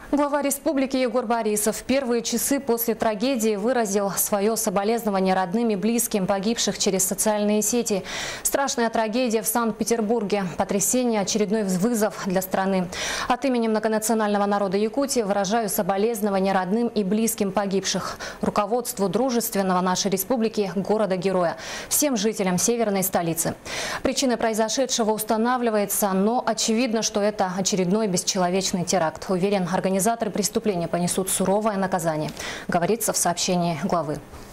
Глава республики Егор Борисов в первые часы после трагедии выразил свое соболезнование родным и близким погибших через социальные сети. Страшная трагедия в Санкт-Петербурге. Потрясение, очередной вызов для страны. От имени многонационального народа Якутии выражаю соболезнования родным и близким погибших. Руководству дружественного нашей республики, города-героя. Всем жителям северной столицы. Причина произошедшего устанавливается, но очевидно, что это очередной бесчеловечный теракт. Уверен, организаторы преступления понесут суровое наказание, говорится в сообщении главы.